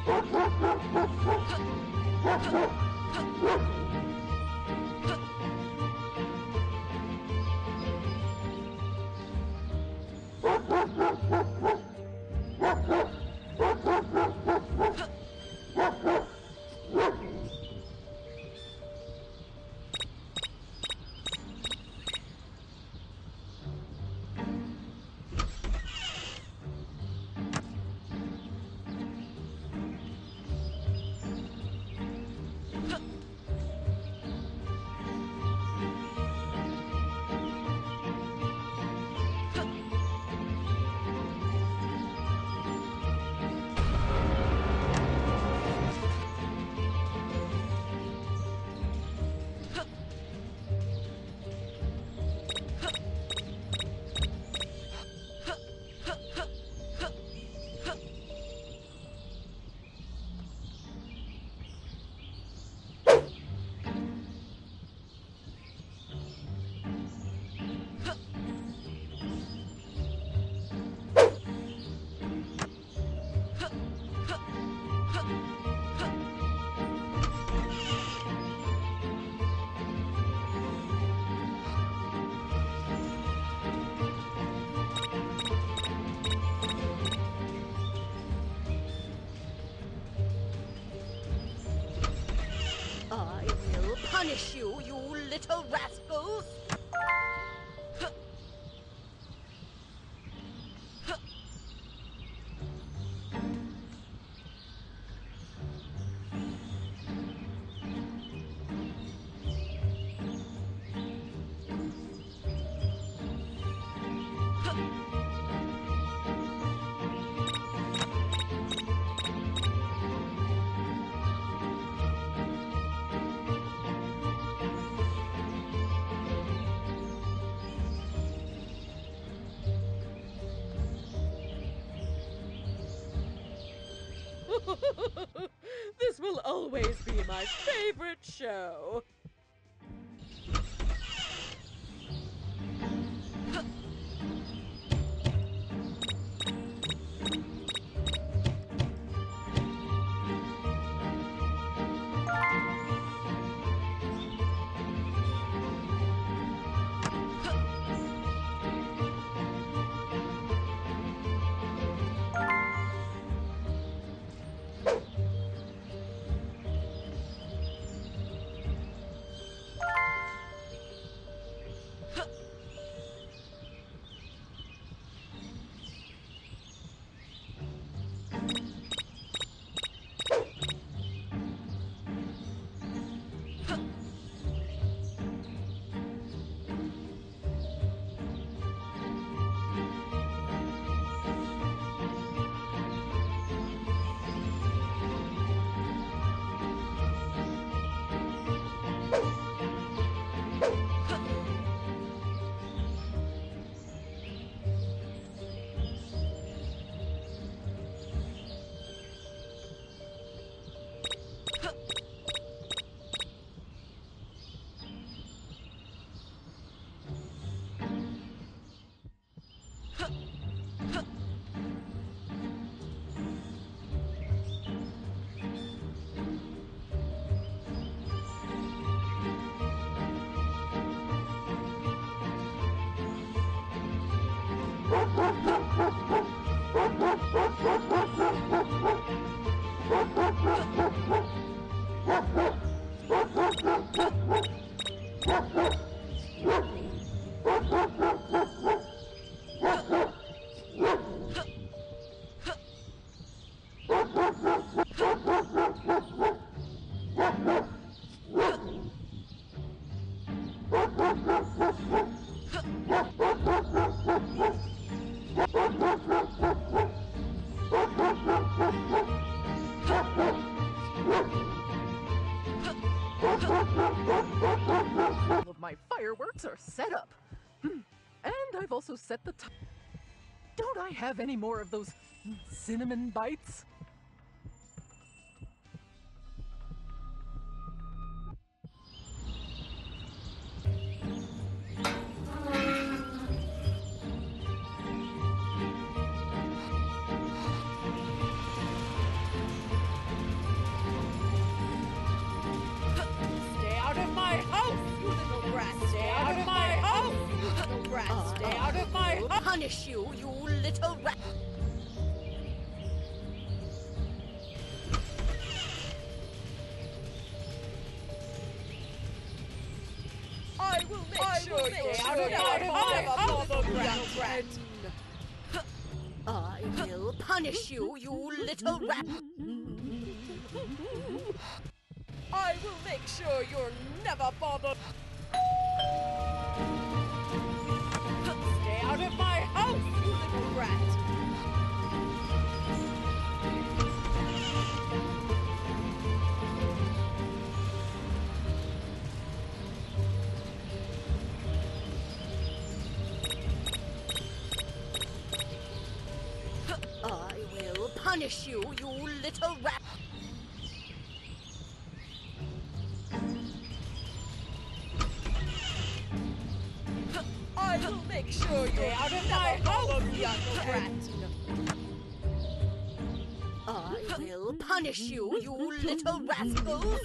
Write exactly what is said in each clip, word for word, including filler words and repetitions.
Punish you, you little rascals! This will always be my favorite show. All of my fireworks are set up. Hmm. And I've also set the time. Don't I have any more of those cinnamon bites? rat. Stay out of my house. I'll punish you, you little rat. I will make I sure will make you're sure out of you're my out of house, my little house, rat. I will punish you, you little rat. I will make sure you're never bothered. Stay out of my house, you little rat. I will punish you, you little rat. I will make sure you're out of my house, young rat. I will punish you, you little rascals.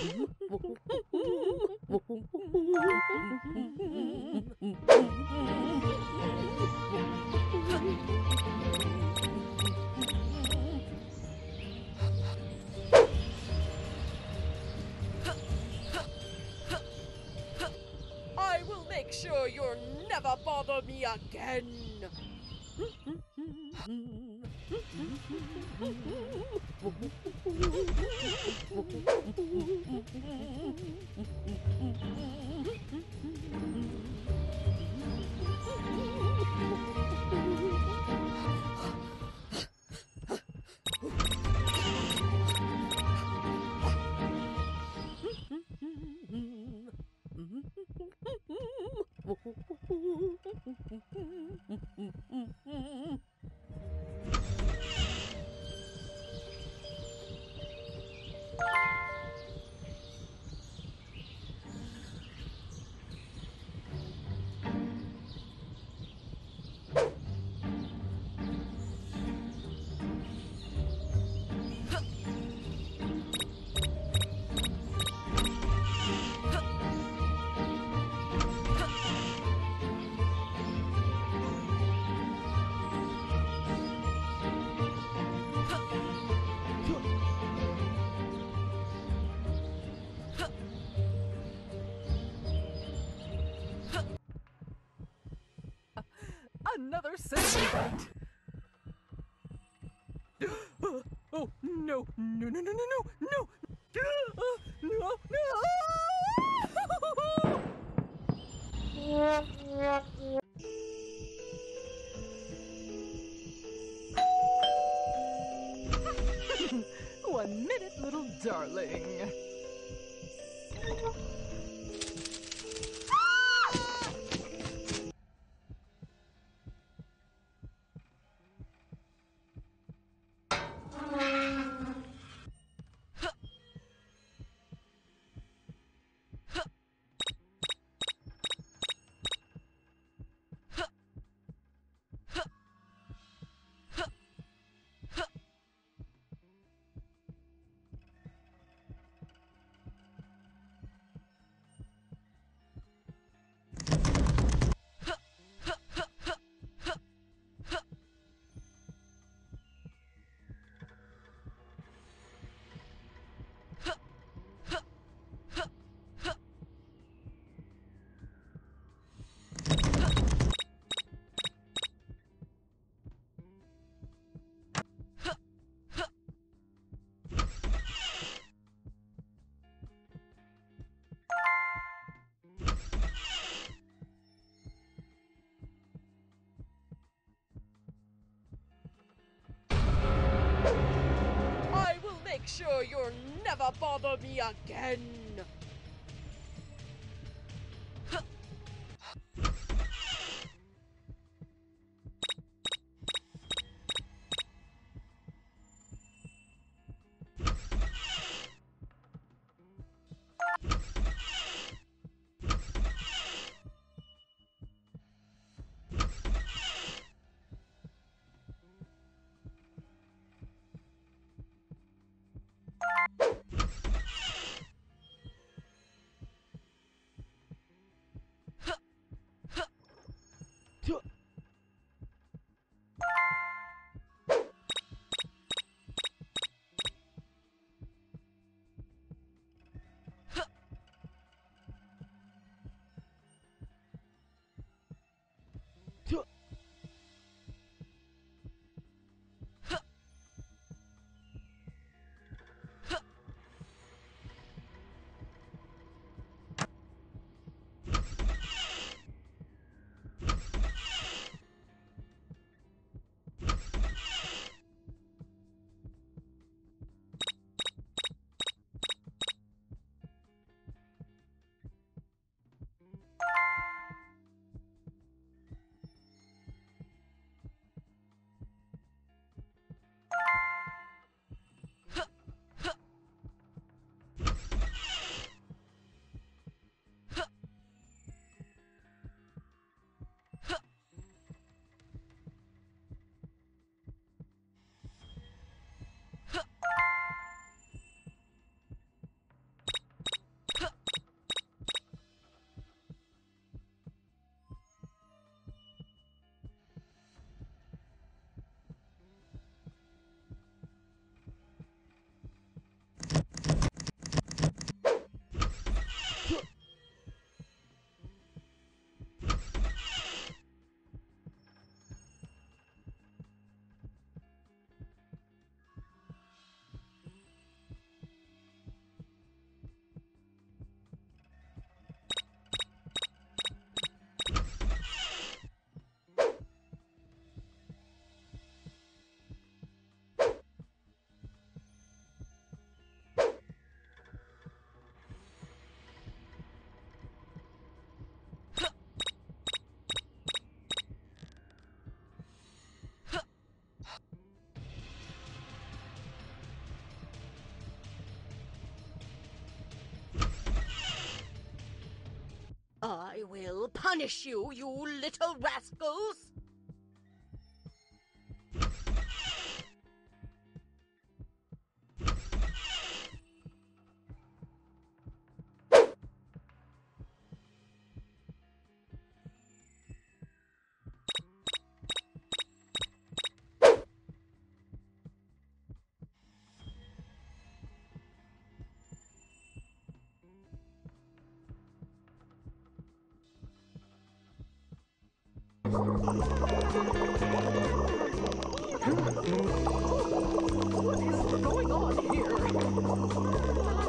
I will make sure you'll never bother me again. Another cinnamon bite. Oh no! No! No! No! No! No! No! No! No! One minute, little darling. I will make sure you'll never bother me again. will punish you, you little rascals! What is going on here?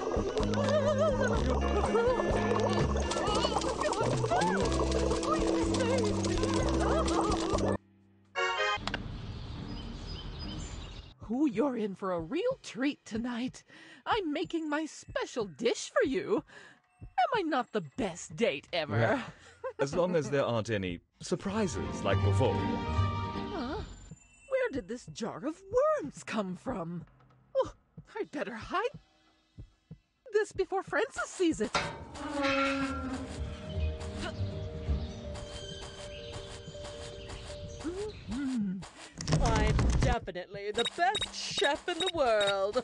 Ooh, you're in for a real treat tonight. I'm making my special dish for you. Am I not the best date ever? Yeah. As long as there aren't any surprises like before. Huh? Where did this jar of worms come from? Oh, I'd better hide this before Francis sees it. Mm-hmm. I'm definitely the best chef in the world.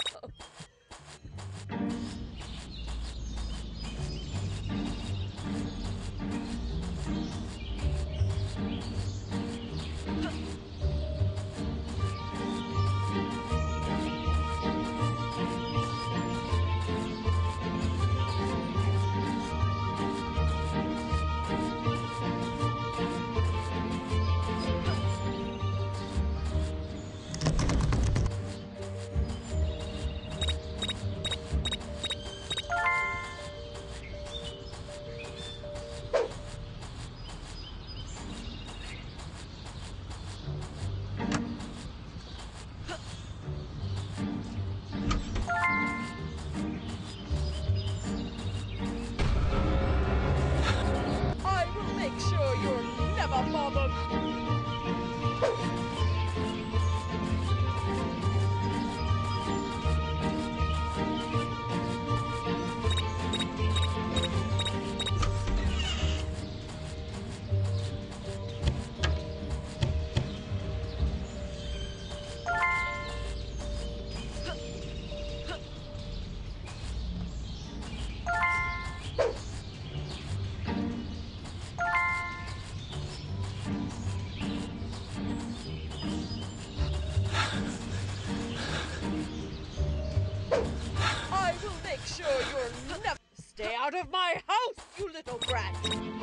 Stay out of my house, you little brat!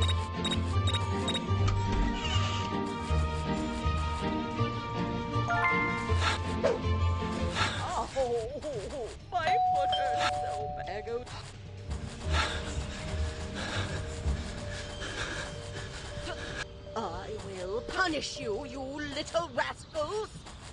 Oh, my foot hurts so bad. Go- I will punish you, you little rascals!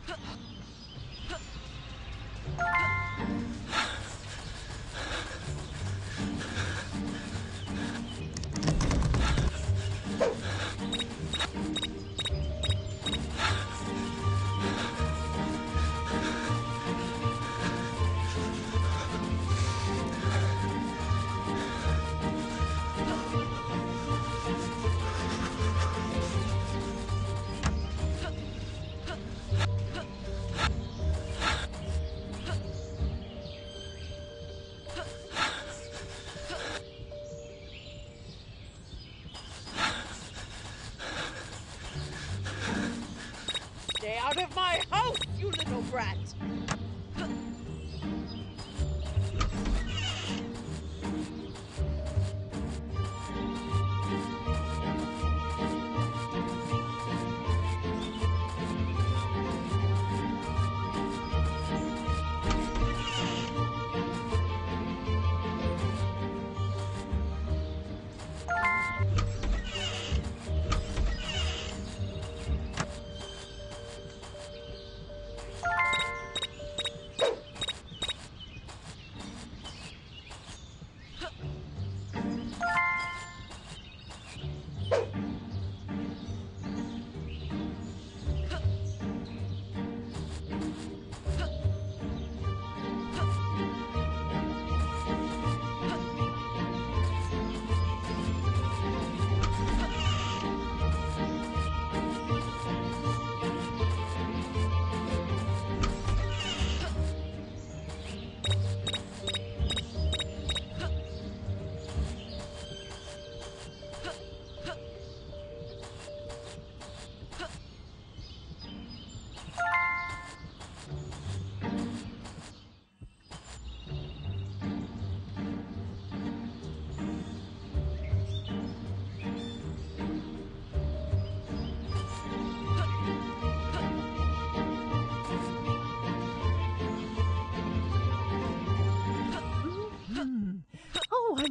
Stay out of my house, you little brat!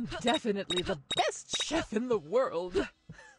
I'm definitely the best chef in the world.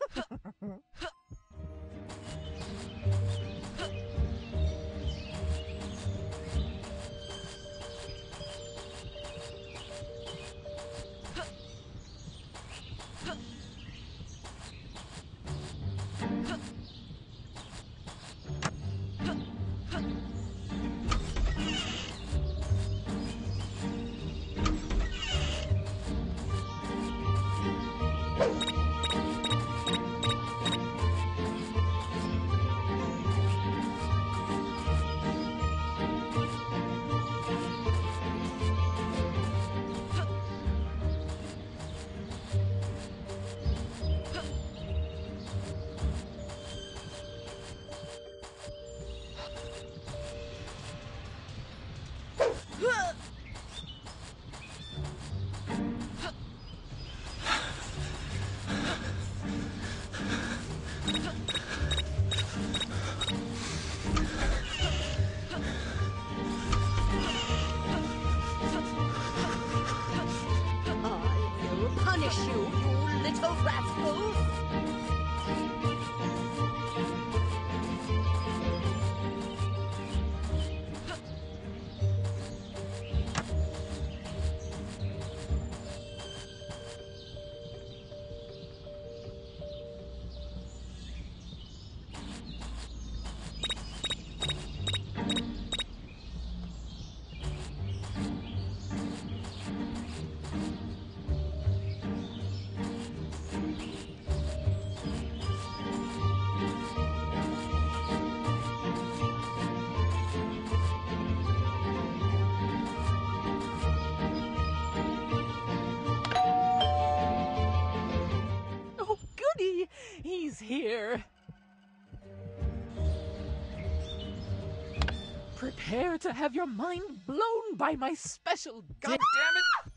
I will punish you, you little rascals! Oh, goody! He's here. Prepare to have your mind blown by my special God dish. damn it!